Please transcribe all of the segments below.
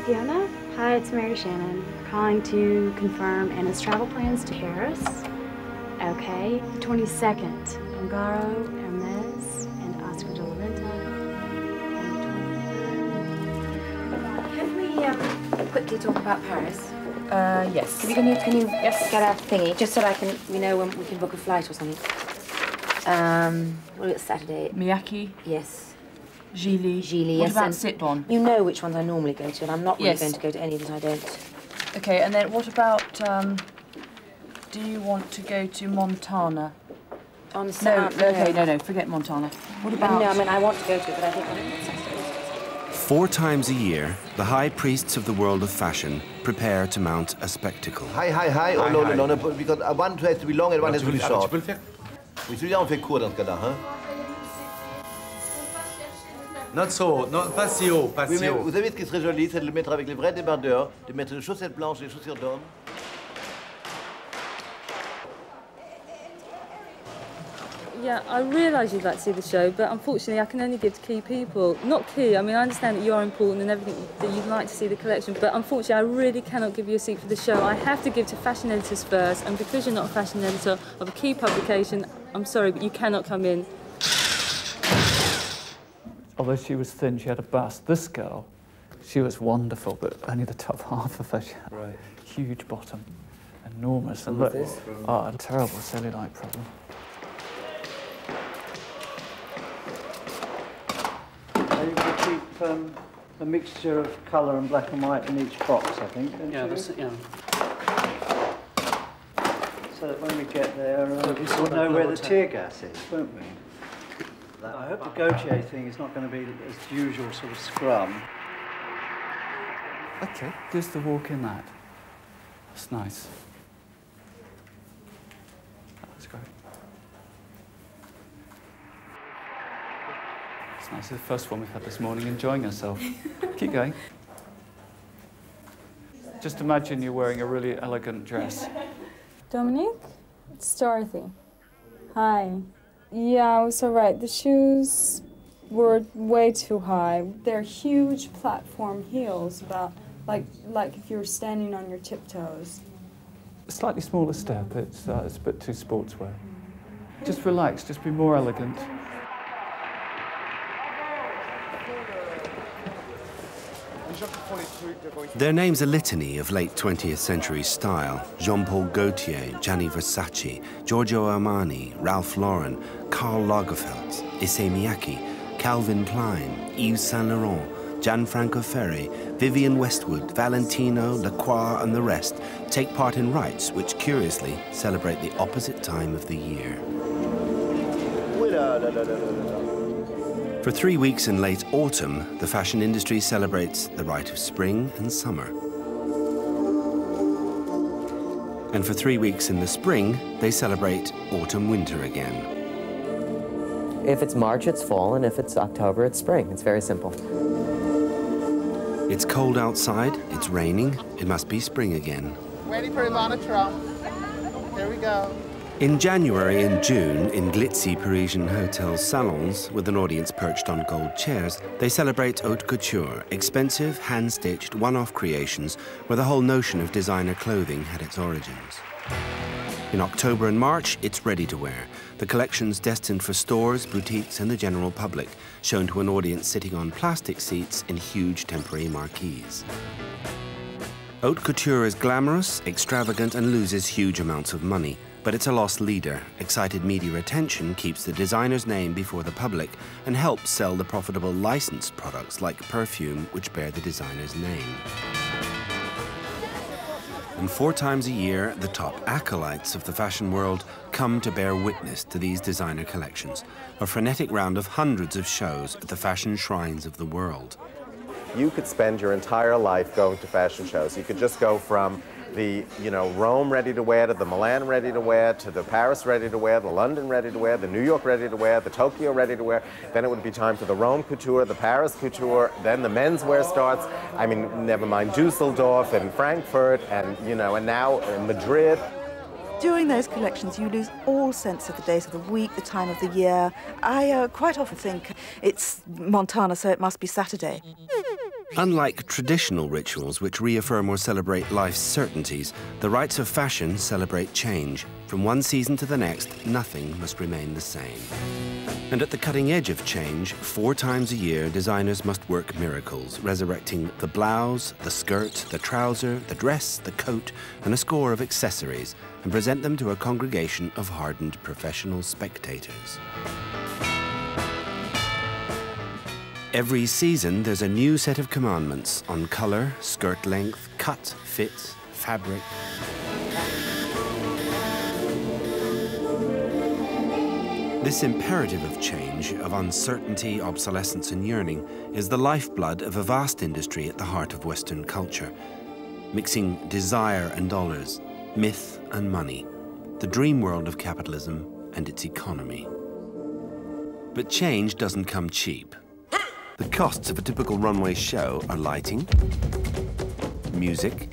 Fiona. Hi, it's Mary Shannon. Calling to confirm Anna's travel plans to Paris. Okay. The 22nd, Ungaro, Hermes, and Oscar de la Renta. Can we quickly talk about Paris? Yes. Can you yes. Get our thingy, just so I can, when we can book a flight or something? Well, it's Saturday. Miyake. Yes. Gili. Gili, what yes. About Sitbon? You know which ones I normally go to, and I'm not really yes. going to go to any that I don't. Okay, and then what about, do you want to go to Montana? On no, forget Montana. What about... No, I mean, I want to go to it, but I think it's Saturday. 4 times a year, the high priests of the world of fashion prepare to mount a spectacle. Hi. Oh, no, because one has to be long and one has to be short. Oui, celui-là, on fait court dans ce cas-là, hein? Not so, pas si haut, pas si haut. Vous savez ce qui serait joli, c'est de le mettre avec les vrais débardeurs, de mettre les chaussettes blanches et les chaussures d'homme. Yeah, I realise you'd like to see the show, but unfortunately I can only give to key people. Not key, I mean, I understand that you are important and everything, that you'd like to see the collection, but unfortunately I really cannot give you a seat for the show. I have to give to fashion editors first, and because you're not a fashion editor of a key publication, I'm sorry, but you cannot come in. Although she was thin, she had a bust. This girl, she was wonderful, but only the top half of her. She had a huge bottom, enormous. And look, a terrible cellulite problem. You could keep a mixture of colour and black and white in each box, I think, don't you? So that when we get there, we'll know where the tear gas is, won't we? I hope the Gautier thing is not going to be as usual sort of scrum. Okay, just to walk in that. That's nice. That's great. It's nice. It's the first one we've had this morning, enjoying herself. Keep going. Just imagine you're wearing a really elegant dress. Dominique, it's Dorothy. Hi. Yeah, it was all right. The shoes were way too high. They're huge platform heels, about like if you were standing on your tiptoes. A slightly smaller step. It's a bit too sportswear. Just relax. Just be more elegant. Their name's a litany of late 20th century style. Jean-Paul Gaultier, Gianni Versace, Giorgio Armani, Ralph Lauren, Karl Lagerfeld, Issey Miyake, Calvin Klein, Yves Saint Laurent, Gianfranco Ferré, Vivienne Westwood, Valentino, Lacroix and the rest take part in rites which curiously celebrate the opposite time of the year. For 3 weeks in late autumn, the fashion industry celebrates the rite of spring and summer. And for 3 weeks in the spring, they celebrate autumn-winter again. If it's March, it's fall, and if it's October, it's spring. It's very simple. It's cold outside, it's raining, it must be spring again. Ready for Ivana Trump. Here we go. In January and June, in glitzy Parisian hotel salons, with an audience perched on gold chairs, they celebrate haute couture, expensive, hand-stitched, one-off creations where the whole notion of designer clothing had its origins. In October and March, it's ready-to-wear, the collections destined for stores, boutiques and the general public, shown to an audience sitting on plastic seats in huge temporary marquees. Haute couture is glamorous, extravagant and loses huge amounts of money. But it's a lost leader. Excited media attention keeps the designer's name before the public and helps sell the profitable licensed products like perfume, which bear the designer's name. And 4 times a year, the top acolytes of the fashion world come to bear witness to these designer collections, a frenetic round of hundreds of shows at the fashion shrines of the world. You could spend your entire life going to fashion shows. You could just go from the, Rome ready to wear, to the Milan ready to wear, to the Paris ready to wear, the London ready to wear, the New York ready to wear, the Tokyo ready to wear. Then it would be time for the Rome couture, the Paris couture, then the menswear starts. I mean, never mind Dusseldorf and Frankfurt and, and now Madrid. During those collections, you lose all sense of the days of the week, the time of the year. I quite often think it's Montana, so it must be Saturday. Unlike traditional rituals which reaffirm or celebrate life's certainties, the rites of fashion celebrate change. From one season to the next, nothing must remain the same. And at the cutting edge of change, 4 times a year, designers must work miracles, resurrecting the blouse, the skirt, the trouser, the dress, the coat, and a score of accessories, and present them to a congregation of hardened professional spectators. Every season, there's a new set of commandments on color, skirt length, cut, fit, fabric. This imperative of change, of uncertainty, obsolescence, and yearning, is the lifeblood of a vast industry at the heart of Western culture, mixing desire and dollars, myth and money, the dream world of capitalism and its economy. But change doesn't come cheap. The costs of a typical runway show are lighting, music,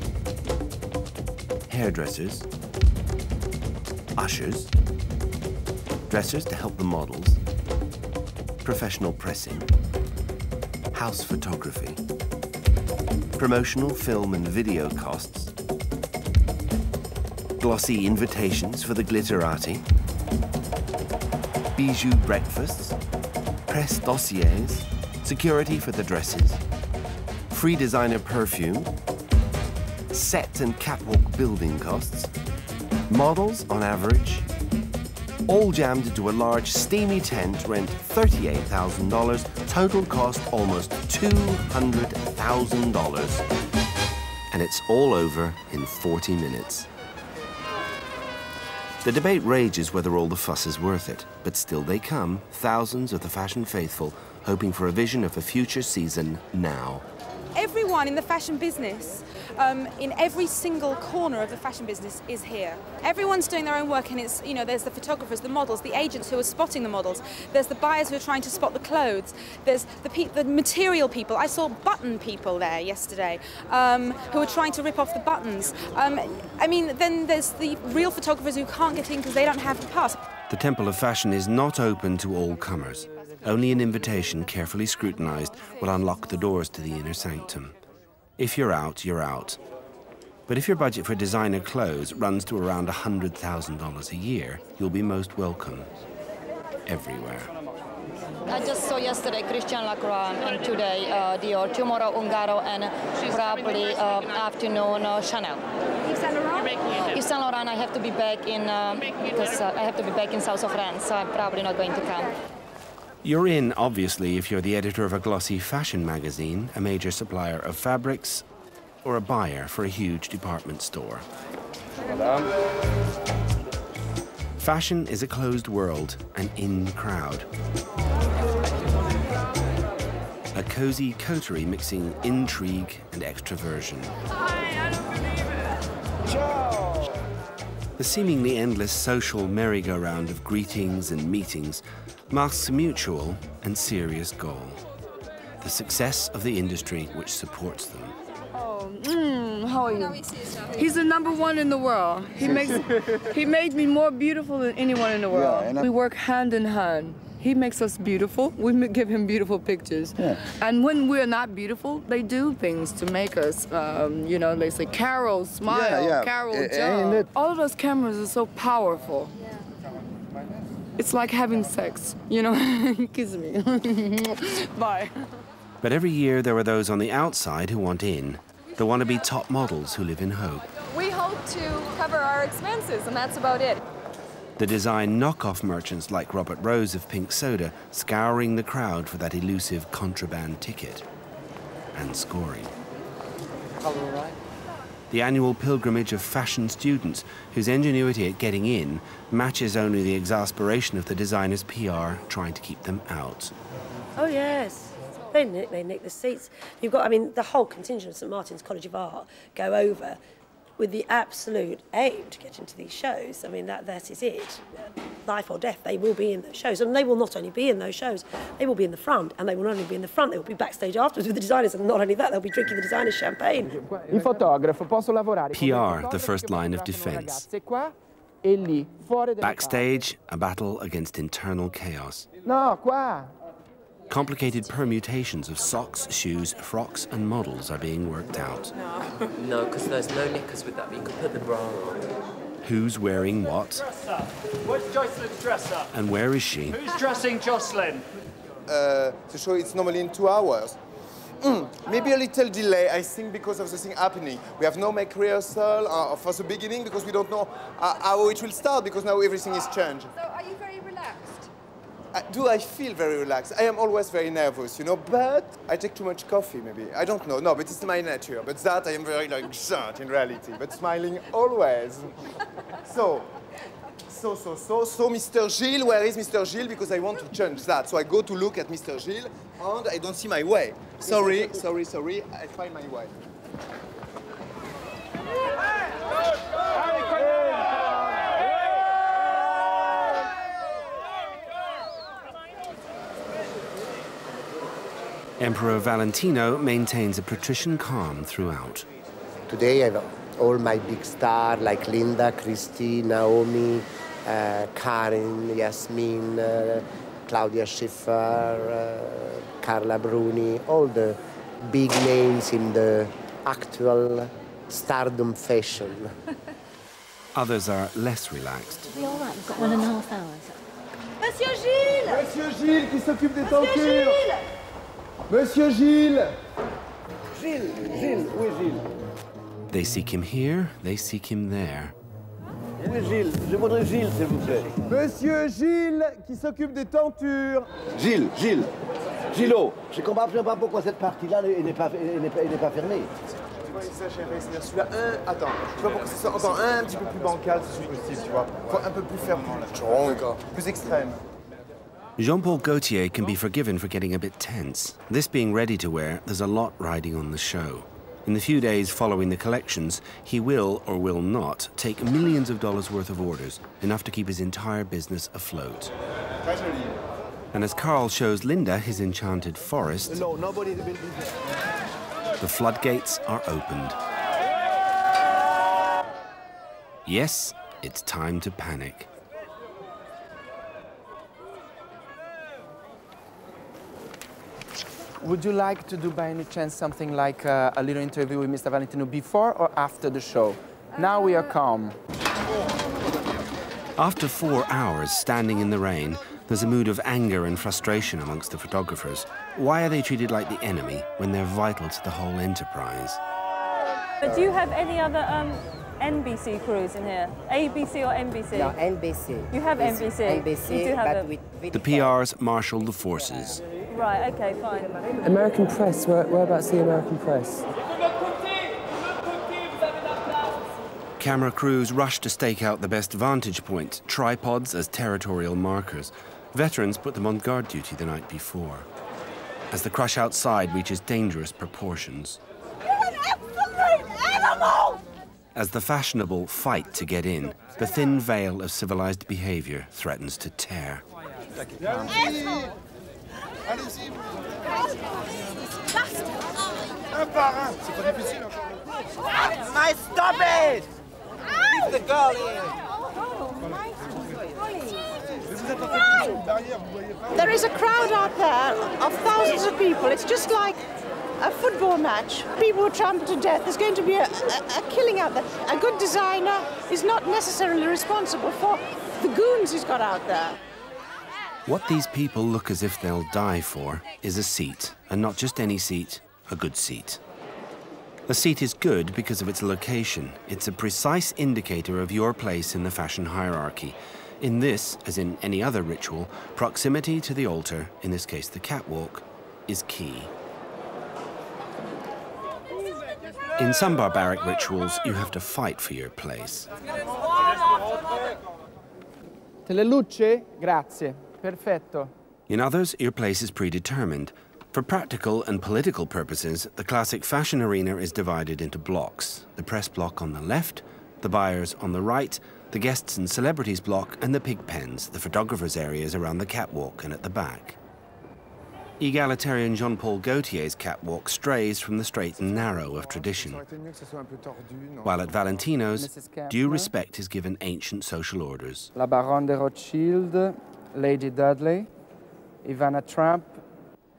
hairdressers, ushers, dressers to help the models, professional pressing, house photography, promotional film and video costs, glossy invitations for the glitterati, bijou breakfasts, press dossiers, security for the dresses, free designer perfume, set and catwalk building costs, models on average, all jammed into a large steamy tent, rent $38,000, total cost almost $200,000. And it's all over in 40 minutes. The debate rages whether all the fuss is worth it, but still they come, thousands of the fashion faithful, hoping for a vision of a future season now. Everyone in the fashion business, in every single corner of the fashion business, is here. Everyone's doing their own work, and it's, you know, there's the photographers, the models, the agents who are spotting the models, there's the buyers who are trying to spot the clothes, there's the material people. I saw button people there yesterday who are trying to rip off the buttons. I mean, then there's the real photographers who can't get in because they don't have the pass. The Temple of Fashion is not open to all comers. Only an invitation, carefully scrutinized, will unlock the doors to the inner sanctum. If you're out, you're out. But if your budget for designer clothes runs to around $100,000 a year, you'll be most welcome. Everywhere. I just saw yesterday Christian Lacroix and today Dior, tomorrow Ungaro, and probably afternoon Chanel. Yves Saint Laurent? Yves Saint Laurent, I have to be back in because I have to be back in south of France, so I'm probably not going to come. You're in, obviously, if you're the editor of a glossy fashion magazine, a major supplier of fabrics, or a buyer for a huge department store. Fashion is a closed world, an in crowd. A cozy coterie mixing intrigue and extroversion. The seemingly endless social merry-go-round of greetings and meetings masks a mutual and serious goal: the success of the industry which supports them. How are you? He's the #1 in the world. He made me more beautiful than anyone in the world. Yeah, we work hand in hand. He makes us beautiful. We give him beautiful pictures. Yeah. And when we're not beautiful, they do things to make us, you know, they say, Carol, smile, Carol, jump. All of those cameras are so powerful. It's like having sex, you know? Kiss me. Bye. But every year there are those on the outside who want in, the wannabe top models who live in hope. We hope to cover our expenses, and that's about it. The design knockoff merchants like Robert Rose of Pink Soda scouring the crowd for that elusive contraband ticket and scoring. The annual pilgrimage of fashion students whose ingenuity at getting in matches only the exasperation of the designer's PR trying to keep them out. Oh, yes. They nick the seats. You've got, I mean, the whole contingent of St Martin's College of Art go over with the absolute aim to get into these shows. I mean, that is it. Life or death, they will be in those shows. And they will not only be in those shows, they will be in the front. And they will not only be in the front, they will be backstage afterwards with the designers. And not only that, they'll be drinking the designer's champagne. PR, the first line of defense. Backstage, a battle against internal chaos. complicated permutations of socks, shoes, frocks and models are being worked out. No, because there's no knickers with that, but you could put the bra on. Who's wearing what? Where's Jocelyn's dresser? And where is she? Who's dressing Jocelyn? The show is normally in 2 hours. Maybe a little delay, I think, because of the thing happening. We have no make rehearsal for the beginning because we don't know how it will start because now everything is changed. So are you very relaxed? Do I feel very relaxed? I am always very nervous, you know, but I take too much coffee, maybe. I don't know. No, but it's my nature. But that I am very, like, shut in reality, but smiling always. So, Mr. Gilles, where is Mr. Gilles? Because I want to change that. So I go to look at Mr. Gilles, and I don't see my way. Sorry, I find my way. Emperor Valentino maintains a patrician calm throughout. Today I have all my big stars like Linda, Christy, Naomi, Karin, Yasmin, Claudia Schiffer, Carla Bruni, all the big names in the actual stardom fashion. Others are less relaxed. Are we all right? We've got 1.5 hours. Monsieur Gilles! Monsieur Gilles qui s'occupe des tentures! Monsieur Gilles! Gilles, où est Gilles? They seek him here, they seek him there. Où est Gilles? Je voudrais Gilles, s'il vous plaît. Monsieur Gilles qui s'occupe des tentures. Gilles. Gilot, je comprends absolument pas pourquoi cette partie-là n'est pas fermée. Tu vois, exagéré, c'est-à-dire celui-là, attends, tu vois, pour que ce soit encore un petit peu plus bancal, si possible, tu vois. Faut un peu plus ferme, plus extrême. Jean-Paul Gaultier can be forgiven for getting a bit tense. This being ready to wear, there's a lot riding on the show. In the few days following the collections, he will or will not take millions of dollars worth of orders, enough to keep his entire business afloat. And as Carl shows Linda his enchanted forest, the floodgates are opened. Yes, it's time to panic. Would you like to do by any chance something like a little interview with Mr. Valentino before or after the show? Now we are calm. After 4 hours standing in the rain, there's a mood of anger and frustration amongst the photographers. Why are they treated like the enemy when they're vital to the whole enterprise? But do you have any other NBC crews in here? ABC or NBC? No, NBC. You have NBC? NBC, you do have but them. with The PRs marshal the forces. Right, okay, fine. American press, whereabouts the American press? Camera crews rush to stake out the best vantage points, tripods as territorial markers. Veterans put them on guard duty the night before. As the crush outside reaches dangerous proportions. You're an absolute animal! As the fashionable fight to get in, the thin veil of civilized behavior threatens to tear. Nice, stop it! Leave the girl in. There is a crowd out there of thousands of people. It's just like a football match. People were trampled to death. There's going to be a killing out there. A good designer is not necessarily responsible for the goons he's got out there. What these people look as if they'll die for is a seat, and not just any seat, a good seat. A seat is good because of its location. It's a precise indicator of your place in the fashion hierarchy. In this, as in any other ritual, proximity to the altar, in this case the catwalk, is key. In some barbaric rituals, you have to fight for your place. Teleluce? Grazie. Perfetto. In others, your place is predetermined. For practical and political purposes, the classic fashion arena is divided into blocks. The press block on the left, the buyers on the right, the guests and celebrities block, and the pig pens, the photographers' areas around the catwalk and at the back. Egalitarian Jean-Paul Gaultier's catwalk strays from the straight and narrow of tradition, while at Valentino's, due respect is given ancient social orders. La Baronne de Rothschild, Lady Dudley, Ivana Trump,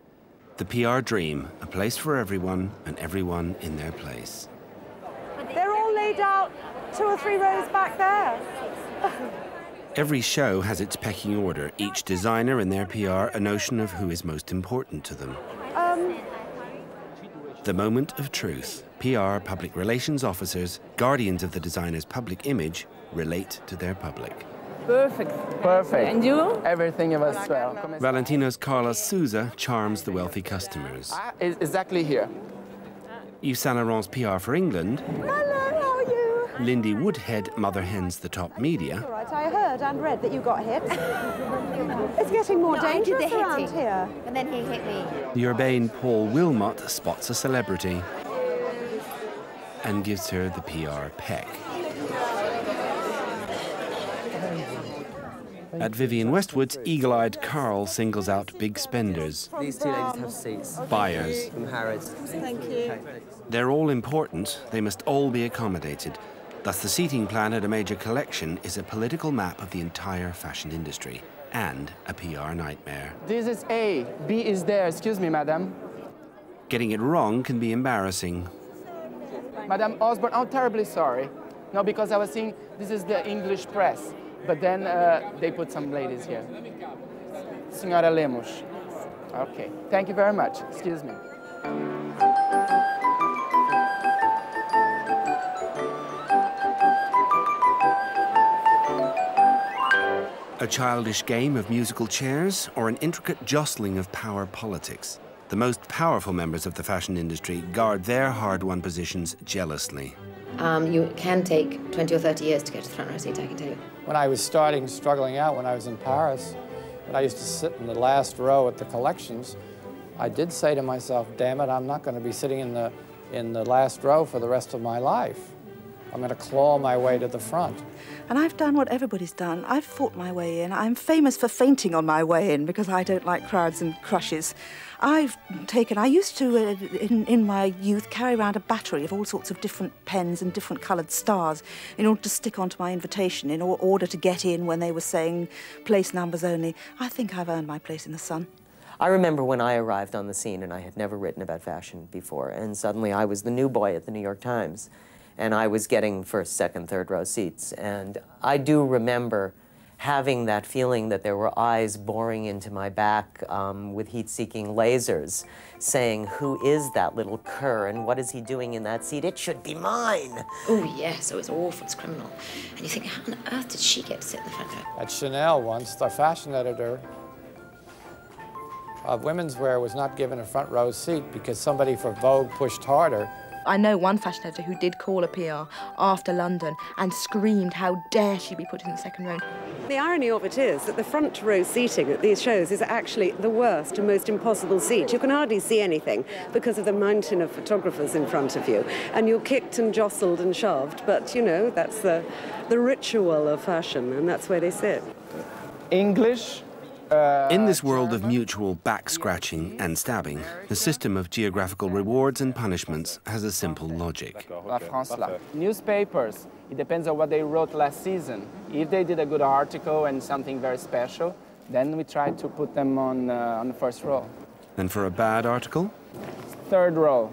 The PR dream, a place for everyone and everyone in their place. They're all laid out 2 or 3 rows back there. Every show has its pecking order, each designer and their PR a notion of who is most important to them. The moment of truth. PR, public relations officers, guardians of the designer's public image, relate to their public. Perfect. Perfect. And you? Everything was well. Valentino's Carlos Souza charms the wealthy customers. Exactly here. Yves Saint Laurent's PR for England. Hello, how are you? Lindy Woodhead mother hens the top media. All right, I heard and read that you got hit. It's getting more dangerous around here. And then he hit me. The urbane Paul Wilmot spots a celebrity and gives her the PR peck. At Vivienne Westwood's, eagle-eyed Carl singles out big spenders. These 2 ladies have seats. Buyers. From Harrods. Thank you. They're all important. They must all be accommodated. Thus, the seating plan at a major collection is a political map of the entire fashion industry and a PR nightmare. This is A. B is there. Excuse me, madam. Getting it wrong can be embarrassing. Madam Osborne, I'm terribly sorry. No, because I was seeing this is the English press. But then they put some ladies here. Senhora Lemos. Okay, thank you very much. Excuse me. A childish game of musical chairs or an intricate jostling of power politics? The most powerful members of the fashion industry guard their hard-won positions jealously. You can take 20 or 30 years to get to the front row seat, I can tell you. When I was struggling out when I was in Paris, when I used to sit in the last row at the collections, I did say to myself, damn it, I'm not going to be sitting in the last row for the rest of my life. I'm going to claw my way to the front. And I've done what everybody's done. I've fought my way in. I'm famous for fainting on my way in because I don't like crowds and crushes. I used to, in my youth, carry around a battery of all sorts of different pens and different coloured stars in order to stick onto my invitation, in order to get in when they were saying place numbers only. I think I've earned my place in the sun. I remember when I arrived on the scene and I had never written about fashion before, and suddenly I was the new boy at the New York Times. And I was getting first, second, third row seats. And I do remember having that feeling that there were eyes boring into my back with heat-seeking lasers, saying, who is that little cur and what is he doing in that seat? It should be mine. Oh, yes, it was awful, it's criminal. And you think, how on earth did she get to sit in the front row? At Chanel once, the fashion editor of women's wear was not given a front row seat because somebody for Vogue pushed harder. I know one fashion editor who did call a PR after London and screamed, how dare she be put in the second row. The irony of it is that the front row seating at these shows is actually the worst and most impossible seat. You can hardly see anything because of the mountain of photographers in front of you. And you're kicked and jostled and shoved, but, you know, that's the ritual of fashion, and that's where they sit. English. In this world of mutual back-scratching and stabbing, the system of geographical rewards and punishments has a simple logic. La France là. Newspapers, it depends on what they wrote last season. If they did a good article and something very special, then we try to put them on the first row. And for a bad article? Third row.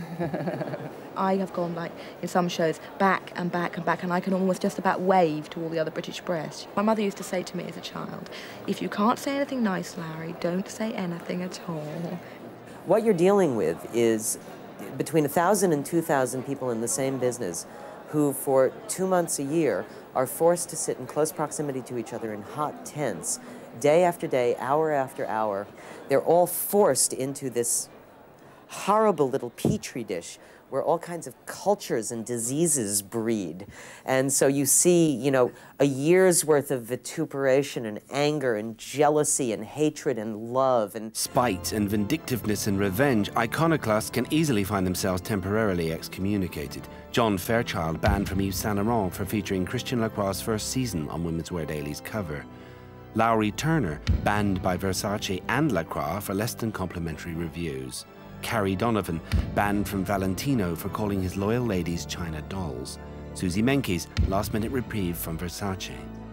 I have gone, like, in some shows, back and back and back, and I can almost just about wave to all the other British press. My mother used to say to me as a child, if you can't say anything nice, Larry, don't say anything at all. What you're dealing with is between 1,000 and 2,000 people in the same business who, for 2 months a year, are forced to sit in close proximity to each other in hot tents, day after day, hour after hour. They're all forced into this horrible little petri dish where all kinds of cultures and diseases breed. And so you see, you know, a year's worth of vituperation and anger and jealousy and hatred and love and spite and vindictiveness and revenge. Iconoclasts can easily find themselves temporarily excommunicated. John Fairchild banned from Yves Saint Laurent for featuring Christian Lacroix's first season on Women's Wear Daily's cover. Lowry Turner banned by Versace and Lacroix for less than complimentary reviews. Carrie Donovan, banned from Valentino for calling his loyal ladies China dolls. Susie Menkes, last-minute reprieve from Versace.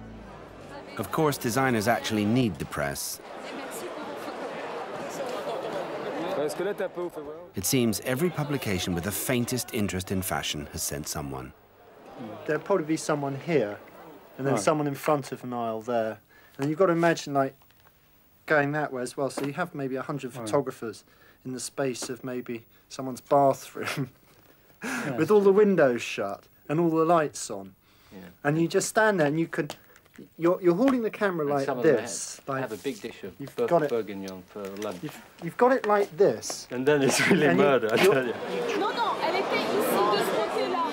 Of course, designers actually need the press. It seems every publication with the faintest interest in fashion has sent someone. There'll probably be someone here, and then someone in front of an aisle there. And you've got to imagine, like, going that way as well. So you have maybe 100 photographers in the space of maybe someone's bathroom with all the windows shut and all the lights on. Yeah. And you just stand there and you could... You're holding the camera like this. I have a big dish of bourguignon for lunch. You've got it like this. And then it's really murder, I tell you. Non, non, elle était ici, de ce côté-là.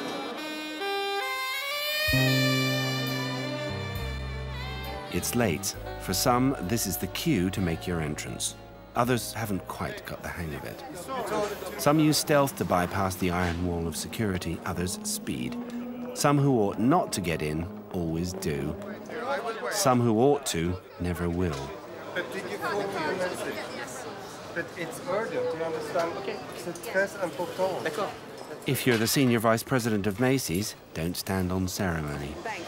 It's late. For some, this is the cue to make your entrance. Others haven't quite got the hang of it. Some use stealth to bypass the iron wall of security, others speed. Some who ought not to get in always do. Some who ought to never will. But did you call me a message? But it's urgent, you understand? Okay. C'est très important. D'accord. If you're the senior vice president of Macy's, don't stand on ceremony. Thanks.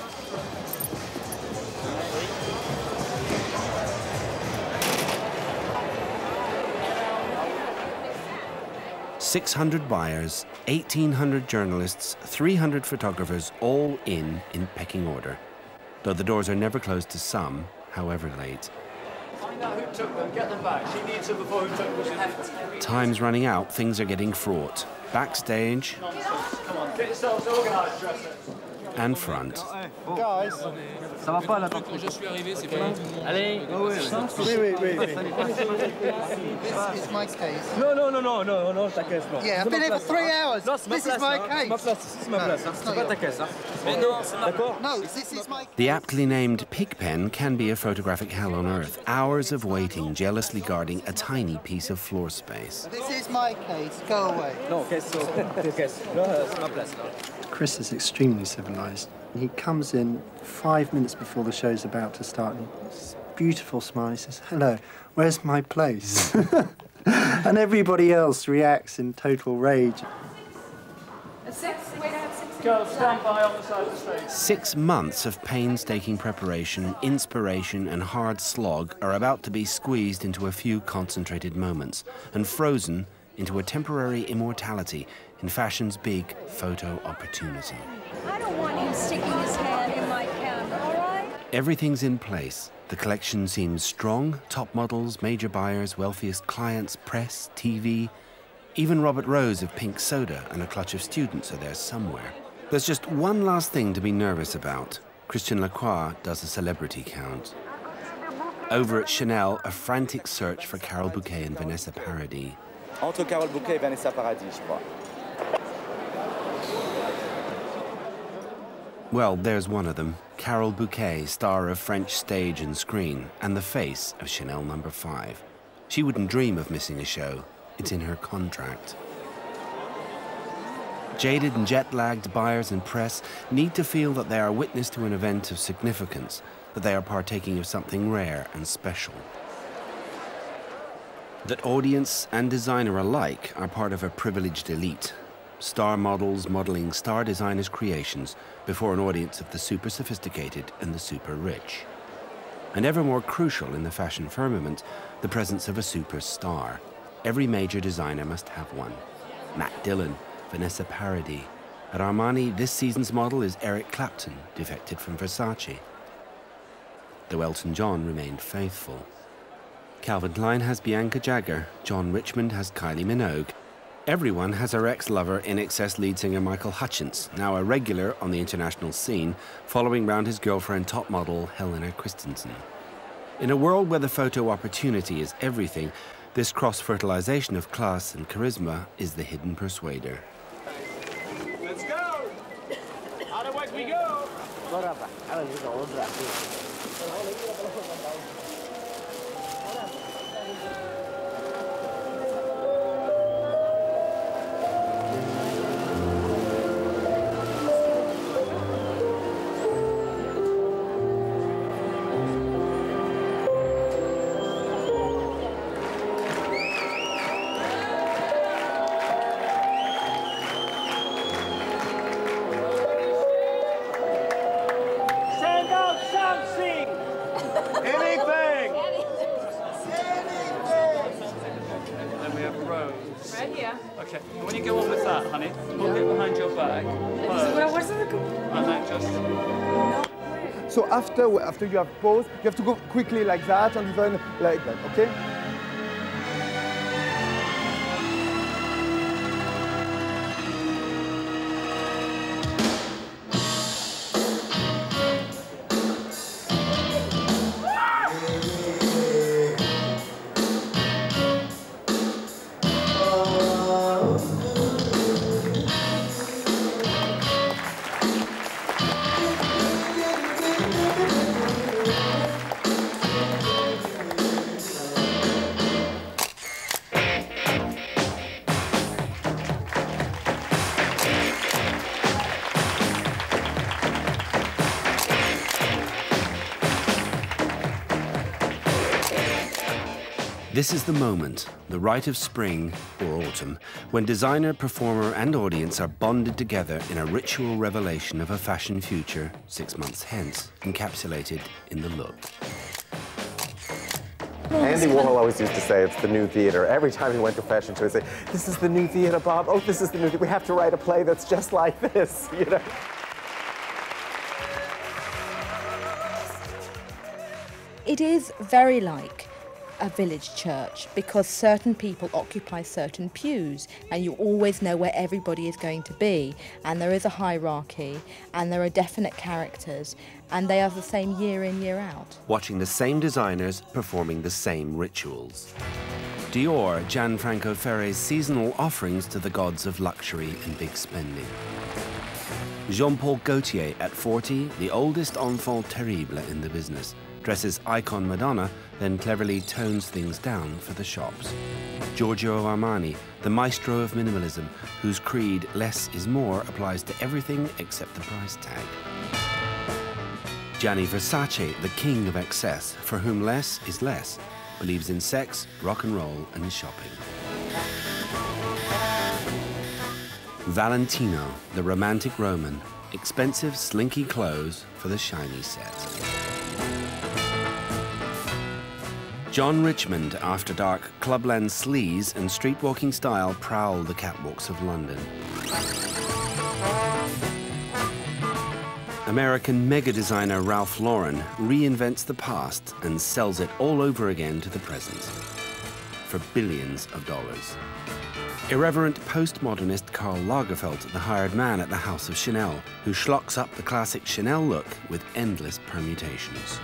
600 buyers, 1,800 journalists, 300 photographers, all in pecking order. Though the doors are never closed to some, however late. Find out who took them, get them back. She needs them before who took them. Time's running out, things are getting fraught. Backstage. Come on, get yourselves organised, dresser. And front. Guys, ça va pas là? Quand je suis arrivé, c'est pas tout le monde. Allez, This is my case. Non, ta caisse, non. Yeah, I've been here for 3 hours. This is my case. Ma place, c'est ma place. C'est pas ta caisse, hein? Mais non, c'est ma place. No, this is my... The aptly named Pigpen can be a photographic hell on earth. Hours of waiting, jealously guarding a tiny piece of floor space. This is my case. Go away. Non, caisse, non, c'est ma place. Chris is extremely civilized. He comes in 5 minutes before the show's about to start. And this beautiful smile. He says, "Hello, where's my place?" And everybody else reacts in total rage. Girls, stand by on the side of the stage. 6 months of painstaking preparation, inspiration, and hard slog are about to be squeezed into a few concentrated moments and frozen into a temporary immortality in fashion's big photo opportunity. I don't want him sticking his hand in my camera, all right? Everything's in place. The collection seems strong. Top models, major buyers, wealthiest clients, press, TV. Even Robert Rose of Pink Soda and a clutch of students are there somewhere. There's just one last thing to be nervous about. Christian Lacroix does a celebrity count. Over at Chanel, a frantic search for Carole Bouquet and Vanessa Paradis. Entre Carole Bouquet et Vanessa Paradis, je crois. Well, there's one of them. Carole Bouquet, star of French stage and screen, and the face of Chanel No. 5. She wouldn't dream of missing a show. It's in her contract. Jaded and jet-lagged buyers and press need to feel that they are witness to an event of significance, that they are partaking of something rare and special. That audience and designer alike are part of a privileged elite. Star models modeling star designers' creations before an audience of the super sophisticated and the super rich. And ever more crucial in the fashion firmament, the presence of a superstar. Every major designer must have one. Matt Dillon, Vanessa Paradis. At Armani, this season's model is Eric Clapton, defected from Versace. Though Elton John remained faithful. Calvin Klein has Bianca Jagger. John Richmond has Kylie Minogue. Everyone has her ex-lover, INXS lead singer Michael Hutchence, now a regular on the international scene, following round his girlfriend top model Helena Christensen. In a world where the photo opportunity is everything, this cross-fertilization of class and charisma is the hidden persuader. Let's go! Otherwise we go! rose. Right here. Okay. And when you go on with that, honey, hold it behind your back. Where's the And then just... So after you have paused, you have to go quickly like that and even like that, okay? This is the moment, the rite of spring or autumn, when designer, performer and audience are bonded together in a ritual revelation of a fashion future 6 months hence, encapsulated in the look. Andy Warhol always used to say it's the new theater. Every time he went to fashion show, he'd say, "This is the new theater, Bob. Oh, this is the new theater. We have to write a play that's just like this," you know. It is very like a village church because certain people occupy certain pews and you always know where everybody is going to be, and there is a hierarchy and there are definite characters and they are the same year in, year out. Watching the same designers performing the same rituals. Dior, Gianfranco Ferré's seasonal offerings to the gods of luxury and big spending. Jean-Paul Gaultier, at 40, the oldest enfant terrible in the business, dresses icon Madonna, then cleverly tones things down for the shops. Giorgio Armani, the maestro of minimalism, whose creed less is more applies to everything except the price tag. Gianni Versace, the king of excess, for whom less is less, believes in sex, rock and roll and shopping. Valentino, the romantic Roman, expensive slinky clothes for the shiny set. John Richmond, after dark, clubland sleaze and streetwalking style prowl the catwalks of London. American mega designer Ralph Lauren reinvents the past and sells it all over again to the present for billions of dollars. Irreverent postmodernist Karl Lagerfeld, the hired man at the House of Chanel, who schlocks up the classic Chanel look with endless permutations.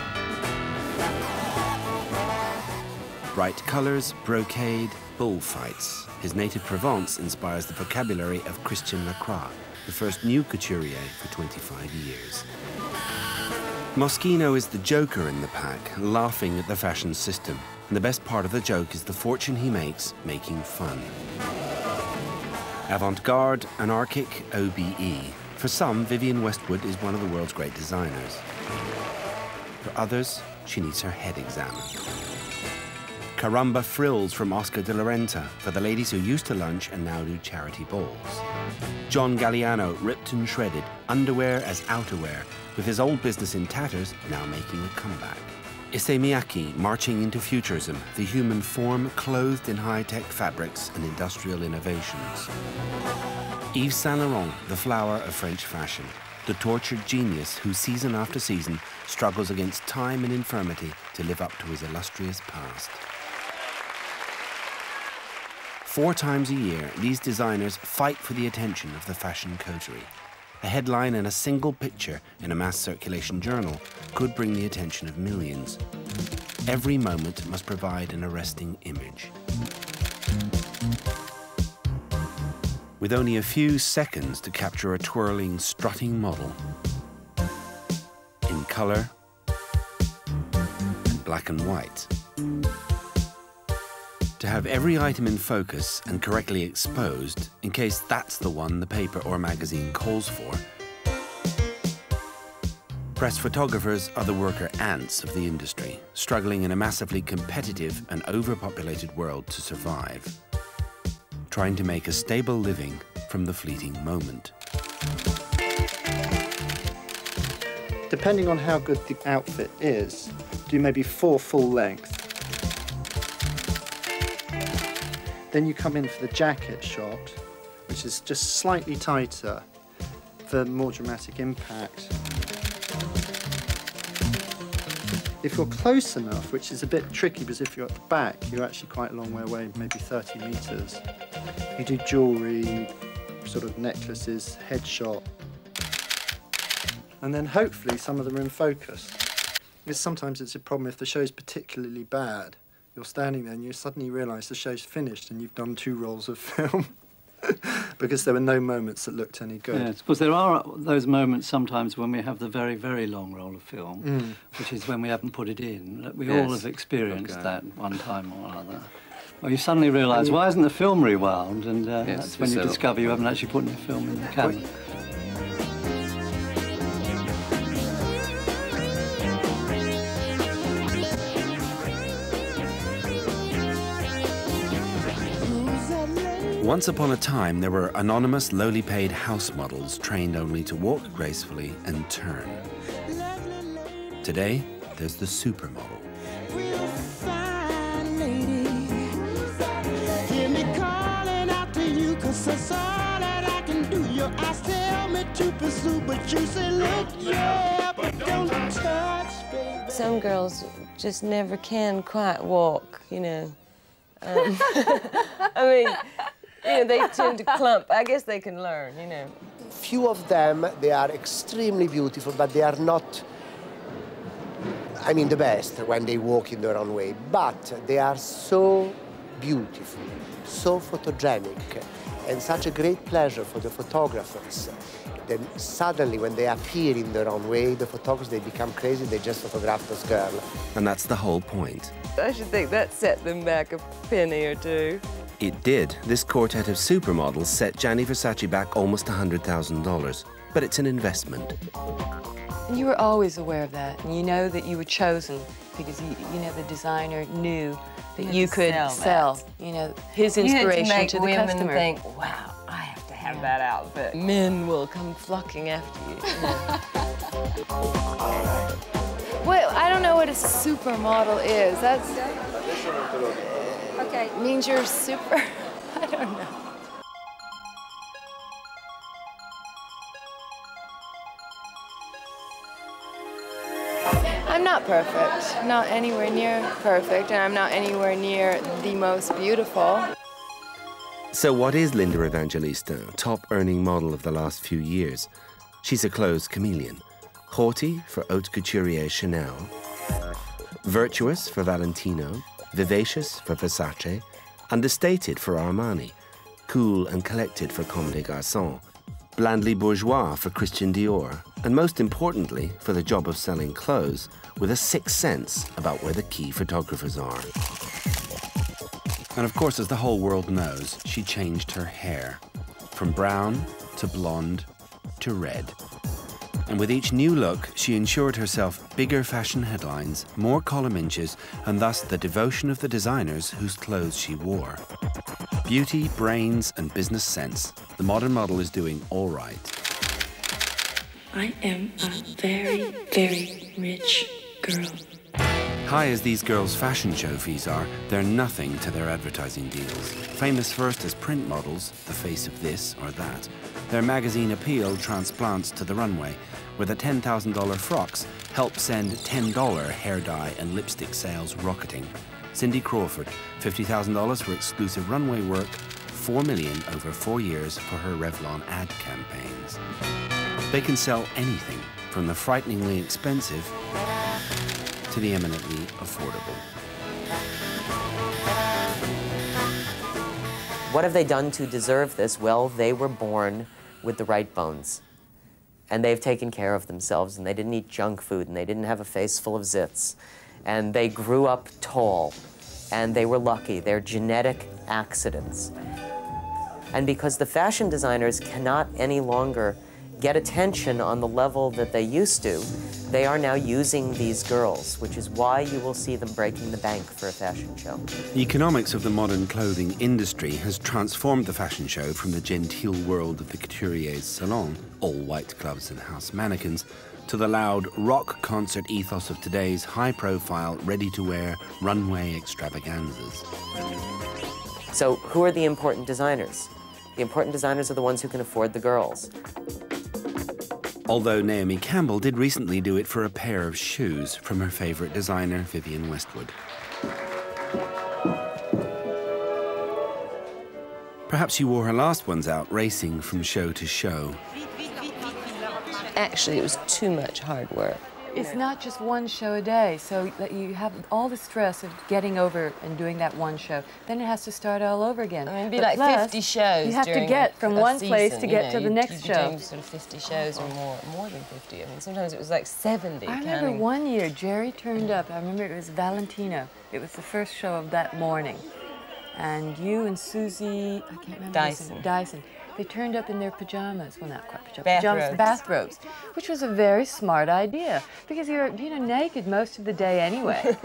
Bright colours, brocade, bullfights. His native Provence inspires the vocabulary of Christian Lacroix, the first new couturier for 25 years. Moschino is the joker in the pack, laughing at the fashion system. And the best part of the joke is the fortune he makes making fun. Avant-garde, anarchic, OBE. For some, Vivienne Westwood is one of the world's great designers. For others, she needs her head examined. Caramba frills from Oscar de la Renta for the ladies who used to lunch and now do charity balls. John Galliano, ripped and shredded, underwear as outerwear, with his old business in tatters now making a comeback. Issey Miyake, marching into futurism, the human form clothed in high-tech fabrics and industrial innovations. Yves Saint Laurent, the flower of French fashion, the tortured genius who season after season struggles against time and infirmity to live up to his illustrious past. 4 times a year, these designers fight for the attention of the fashion coterie. A headline and a single picture in a mass circulation journal could bring the attention of millions. Every moment must provide an arresting image. With only a few seconds to capture a twirling, strutting model in color and black and white. To have every item in focus and correctly exposed, in case that's the one the paper or magazine calls for. Press photographers are the worker ants of the industry, struggling in a massively competitive and overpopulated world to survive, trying to make a stable living from the fleeting moment. Depending on how good the outfit is, do maybe 4 full length. Then you come in for the jacket shot, which is just slightly tighter for more dramatic impact. If you're close enough, which is a bit tricky because if you're at the back, you're actually quite a long way away, maybe 30 meters. You do jewelry, sort of necklaces, headshot. And then hopefully some of them are in focus. Sometimes it's a problem if the show's particularly bad. You're standing there and you suddenly realise the show's finished and you've done 2 rolls of film because there were no moments that looked any good. Yes, because there are those moments sometimes when we have the very, very long roll of film, which is when we haven't put it in. We all have experienced that one time or another. Well, you suddenly realise, why isn't the film rewound? And that's when you discover you haven't actually put any film in the camera. Once upon a time, there were anonymous, lowly paid house models trained only to walk gracefully and turn. Today, there's the supermodel. Some girls just never can quite walk, you know. I mean, you know, they tend to clump. I guess they can learn, you know. Few of them, they are extremely beautiful, but they are not, I mean, the best when they walk in the runway. But they are so beautiful, so photogenic, and such a great pleasure for the photographers. Then suddenly, when they appear in the runway, the photographers, they become crazy, they just photograph this girl. And that's the whole point. I should think that set them back a penny or two. It did. This quartet of supermodels set Gianni Versace back almost $100,000. But it's an investment. And you were always aware of that, and you know that you were chosen because you know the designer knew that you could sell. You know, his inspiration to the customer. Women think, wow, I have to have that outfit. Men will come flocking after you. Well, I don't know what a supermodel is. That's okay. Means you're super. I don't know. I'm not perfect. Not anywhere near perfect, and I'm not anywhere near the most beautiful. So what is Linda Evangelista, top-earning model of the last few years? She's a clothes chameleon. Haughty for haute couturier Chanel, virtuous for Valentino, vivacious for Versace, understated for Armani, cool and collected for Comme des Garçons, blandly bourgeois for Christian Dior, and most importantly, for the job of selling clothes, with a sixth sense about where the key photographers are. And of course, as the whole world knows, she changed her hair, from brown to blonde to red. And with each new look, she ensured herself bigger fashion headlines, more column inches, and thus the devotion of the designers whose clothes she wore. Beauty, brains, and business sense. The modern model is doing all right. I am a very, very rich girl. High as these girls' fashion show fees are, they're nothing to their advertising deals. Famous first as print models, the face of this or that, their magazine appeal transplants to the runway, where the $10,000 frocks help send $10 hair dye and lipstick sales rocketing. Cindy Crawford, $50,000 for exclusive runway work, $4 million over 4 years for her Revlon ad campaigns. They can sell anything, from the frighteningly expensive to the eminently affordable. What have they done to deserve this? Well, they were born with the right bones. And they've taken care of themselves, and they didn't eat junk food, and they didn't have a face full of zits. And they grew up tall, and they were lucky. They're genetic accidents. And because the fashion designers cannot any longer get attention on the level that they used to, they are now using these girls, which is why you will see them breaking the bank for a fashion show. The economics of the modern clothing industry has transformed the fashion show from the genteel world of the couturier's salon, all white gloves and house mannequins, to the loud rock concert ethos of today's high-profile, ready-to-wear runway extravaganzas. So who are the important designers? The important designers are the ones who can afford the girls. Although Naomi Campbell did recently do it for a pair of shoes from her favourite designer, Vivienne Westwood. Perhaps you wore her last ones out racing from show to show. Actually, it was too much hard work. It's not just one show a day, so that you have all the stress of getting over and doing that one show. Then it has to start all over again. I mean, it'd be like 50 shows. You have to get from one place to get to the next show. You'd be doing sort of 50 shows or more than 50. I mean, sometimes it was like 70. I remember one year, Jerry turned up. I remember it was Valentino. It was the first show of that morning. And you and Susie, I can't remember. Dyson. They turned up in their pajamas. Well, not quite pajamas. Bathrobes, which was a very smart idea because you're, naked most of the day anyway.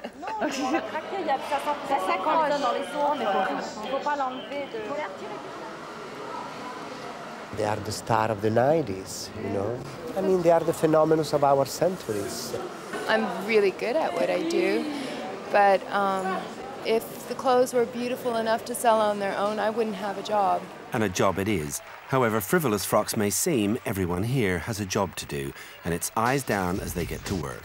They are the star of the 90s, I mean, they are the phenomenons of our centuries. I'm really good at what I do, but if the clothes were beautiful enough to sell on their own, I wouldn't have a job. And a job it is. However frivolous frocks may seem, everyone here has a job to do, and it's eyes down as they get to work.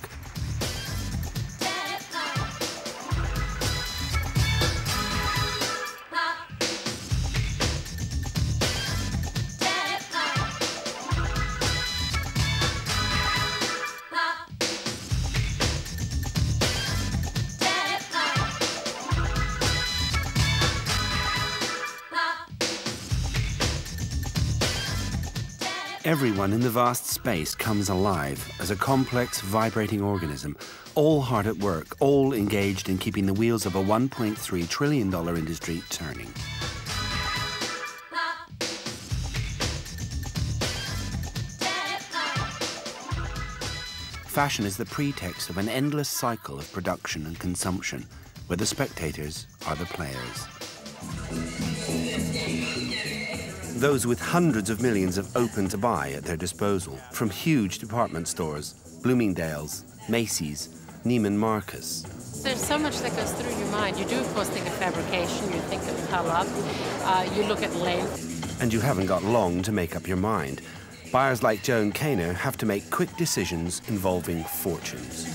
Everyone in the vast space comes alive as a complex, vibrating organism, all hard at work, all engaged in keeping the wheels of a $1.3 trillion industry turning. Fashion is the pretext of an endless cycle of production and consumption, where the spectators are the players. Those with hundreds of millions of open to buy at their disposal, from huge department stores, Bloomingdale's, Macy's, Neiman Marcus. There's so much that goes through your mind. You do, of course, think of fabrication, you think of color, you look at length. And you haven't got long to make up your mind. Buyers like Joan Kaner have to make quick decisions involving fortunes.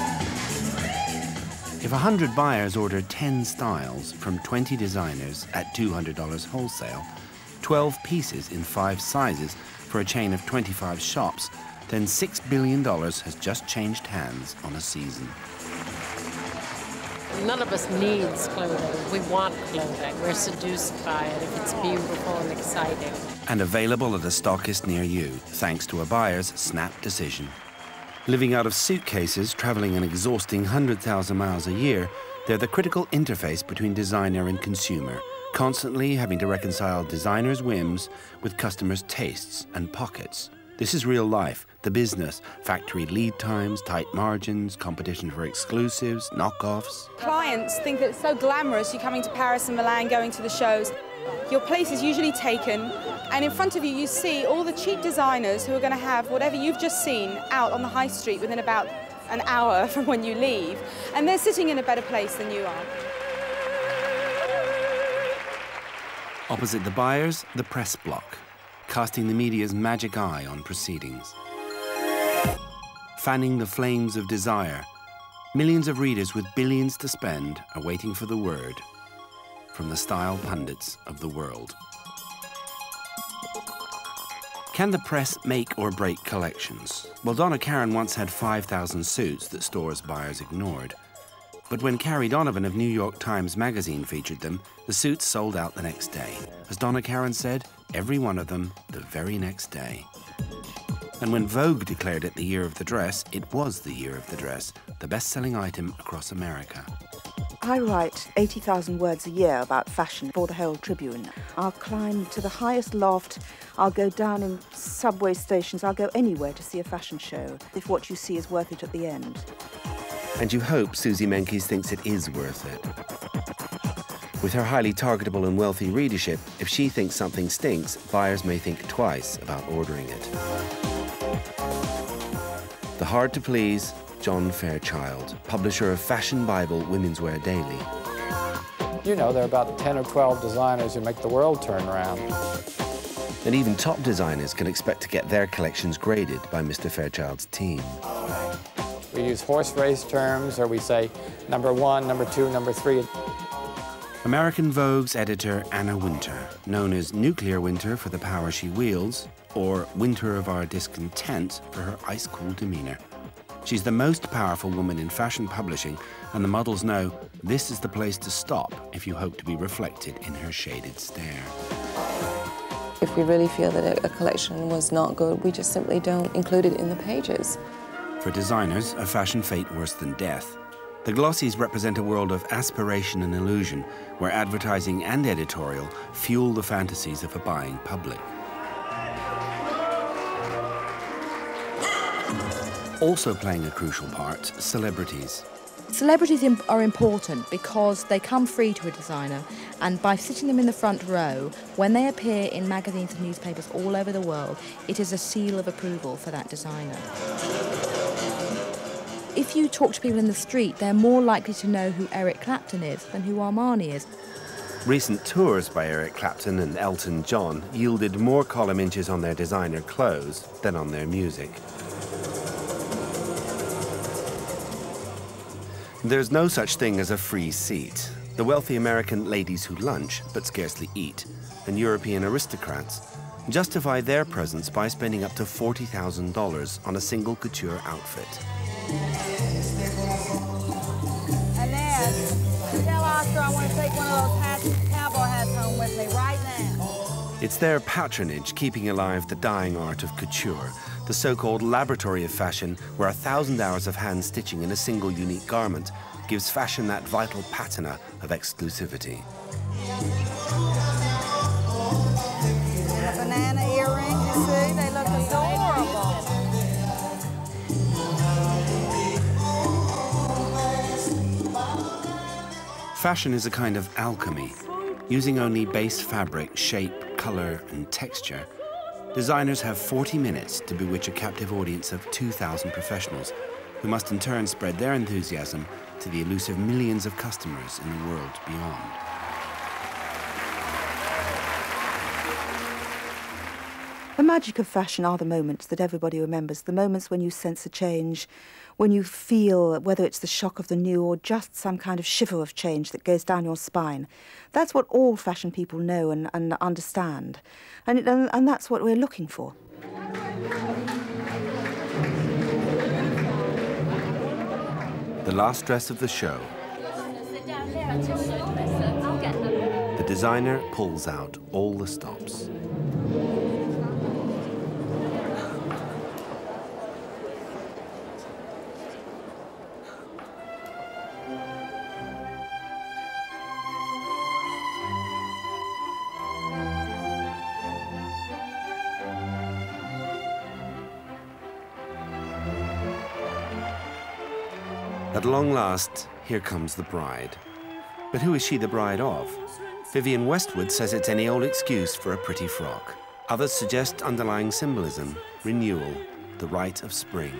If 100 buyers order 10 styles from 20 designers at $200 wholesale, 12 pieces in 5 sizes for a chain of 25 shops, then $6 billion has just changed hands on a season. None of us needs clothing. We want clothing. We're seduced by it if it's beautiful and exciting. And available at a stockist near you, thanks to a buyer's snap decision. Living out of suitcases, traveling an exhausting 100,000 miles a year, they're the critical interface between designer and consumer, constantly having to reconcile designers' whims with customers' tastes and pockets. This is real life, the business, factory lead times, tight margins, competition for exclusives, knockoffs. Clients think that it's so glamorous, you're coming to Paris and Milan, going to the shows. Your place is usually taken, and in front of you, you see all the cheap designers who are going to have whatever you've just seen out on the high street within about an hour from when you leave, and they're sitting in a better place than you are. Opposite the buyers, the press block, casting the media's magic eye on proceedings. Fanning the flames of desire, millions of readers with billions to spend are waiting for the word from the style pundits of the world. Can the press make or break collections? Well, Donna Karan once had 5,000 suits that stores buyers ignored. But when Carrie Donovan of New York Times Magazine featured them, the suits sold out the next day. As Donna Karan said, every one of them the very next day. And when Vogue declared it the year of the dress, it was the year of the dress, the best-selling item across America. I write 80,000 words a year about fashion for the Herald Tribune. I'll climb to the highest loft, I'll go down in subway stations, I'll go anywhere to see a fashion show, if what you see is worth it at the end. And you hope Susie Menkes thinks it is worth it. With her highly targetable and wealthy readership, if she thinks something stinks, buyers may think twice about ordering it. hard-to-please John Fairchild, publisher of Fashion Bible Women's Wear Daily. You know, there are about 10 or 12 designers who make the world turn around. And even top designers can expect to get their collections graded by Mr. Fairchild's team. We use horse race terms, or we say number 1, number 2, number 3. American Vogue's editor Anna Wintour, known as Nuclear Winter for the power she wields, or Winter of our discontent for her ice-cool demeanor. She's the most powerful woman in fashion publishing, and the models know this is the place to stop if you hope to be reflected in her shaded stare. If we really feel that a collection was not good, we just simply don't include it in the pages. For designers, a fashion fate worse than death. The glossies represent a world of aspiration and illusion, where advertising and editorial fuel the fantasies of a buying public. Also playing a crucial part, celebrities. Celebrities are important because they come free to a designer, and by sitting them in the front row, when they appear in magazines and newspapers all over the world, it is a seal of approval for that designer. If you talk to people in the street, they're more likely to know who Eric Clapton is than who Armani is. Recent tours by Eric Clapton and Elton John yielded more column inches on their designer clothes than on their music. There's no such thing as a free seat. The wealthy American ladies who lunch but scarcely eat, and European aristocrats, justify their presence by spending up to $40,000 on a single couture outfit. And then, tell Oscar I want to take one of those cowboy hats home with me right now. It's their patronage keeping alive the dying art of couture, the so-called laboratory of fashion, where 1,000 hours of hand stitching in a single unique garment gives fashion that vital patina of exclusivity. The banana earrings, you see, they look adorable. Fashion is a kind of alchemy. Using only base fabric, shape, color, and texture, designers have 40 minutes to bewitch a captive audience of 2,000 professionals who must in turn spread their enthusiasm to the elusive millions of customers in the world beyond. The magic of fashion are the moments that everybody remembers, the moments when you sense a change, when you feel, whether it's the shock of the new or just some kind of shiver of change that goes down your spine. That's what all fashion people know and understand. And that's what we're looking for. The last dress of the show. The designer pulls out all the stops. At long last, here comes the bride. But who is she the bride of? Vivienne Westwood says it's any old excuse for a pretty frock. Others suggest underlying symbolism, renewal, the rite of spring.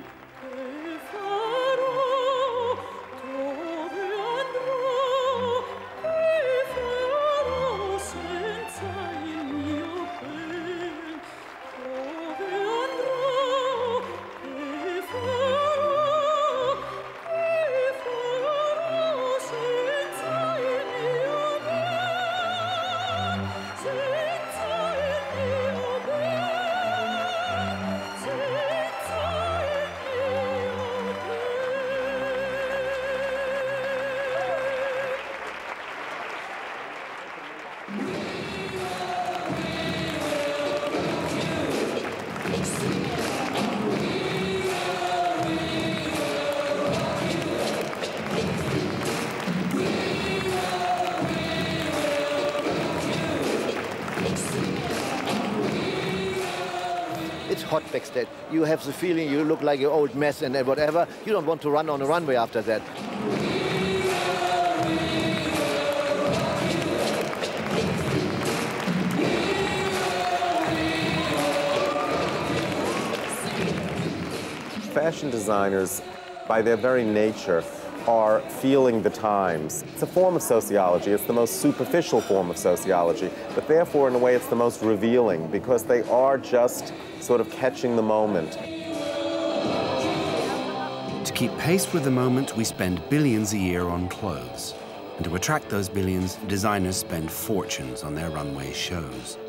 It's hot backstage. You have the feeling you look like an old mess and whatever. You don't want to run on a runway after that. fashion designers, by their very nature, are feeling the times. It's a form of sociology. It's the most superficial form of sociology, but therefore, in a way, it's the most revealing because they are just sort of catching the moment. To keep pace with the moment, we spend billions a year on clothes. And to attract those billions, designers spend fortunes on their runway shows.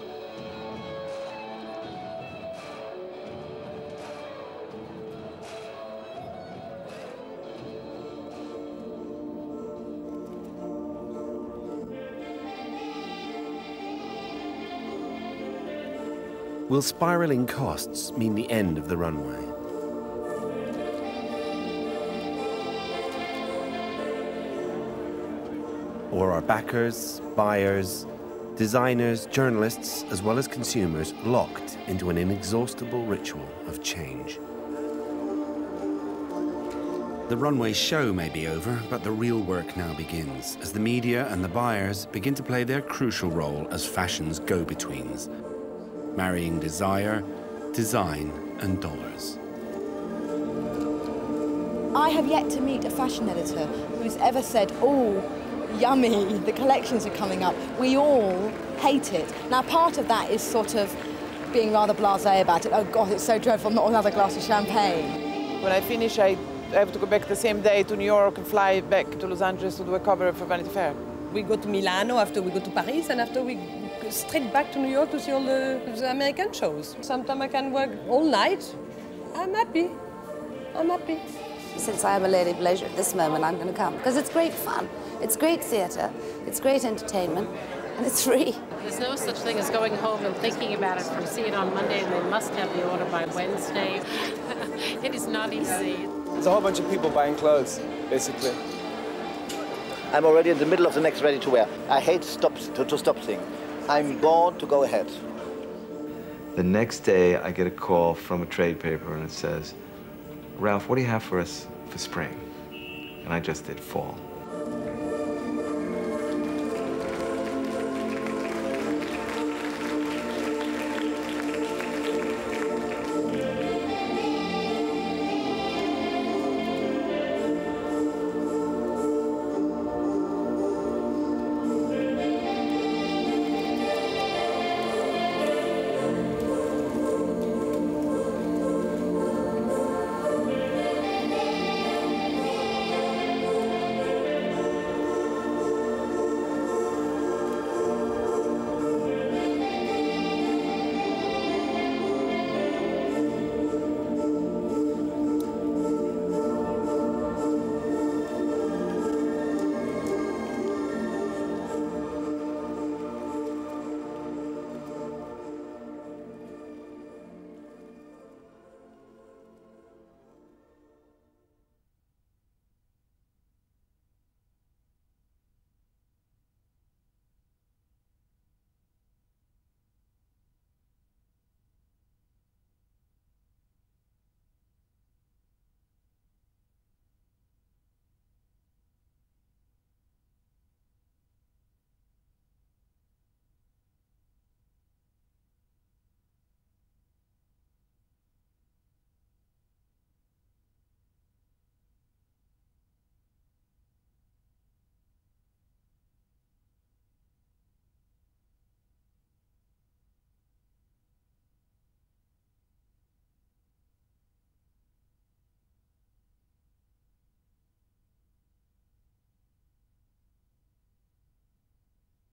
Will spiraling costs mean the end of the runway? Or are backers, buyers, designers, journalists, as well as consumers locked into an inexhaustible ritual of change? The runway show may be over, but the real work now begins as the media and the buyers begin to play their crucial role as fashion's go-betweens, marrying desire, design, and dollars. I have yet to meet a fashion editor who's ever said, oh, yummy, the collections are coming up. We all hate it. Now, part of that is sort of being rather blasé about it. Oh, God, it's so dreadful, not another glass of champagne. When I finish, I have to go back the same day to New York and fly back to Los Angeles to do a cover for Vanity Fair. We go to Milano, after we go to Paris, and after we go straight back to New York to see all the American shows. Sometimes I can work all night. I'm happy. I'm happy. Since I am a lady of leisure at this moment, I'm going to come, because it's great fun. It's great theatre, it's great entertainment, and it's free. There's no such thing as going home and thinking about it from see it on Monday and they must have the order by Wednesday. It is not easy. There's a whole bunch of people buying clothes, basically. I'm already in the middle of the next ready to wear. I hate to stop things. I'm born to go ahead. The next day, I get a call from a trade paper and it says, Ralph, what do you have for us for spring? And I just did fall.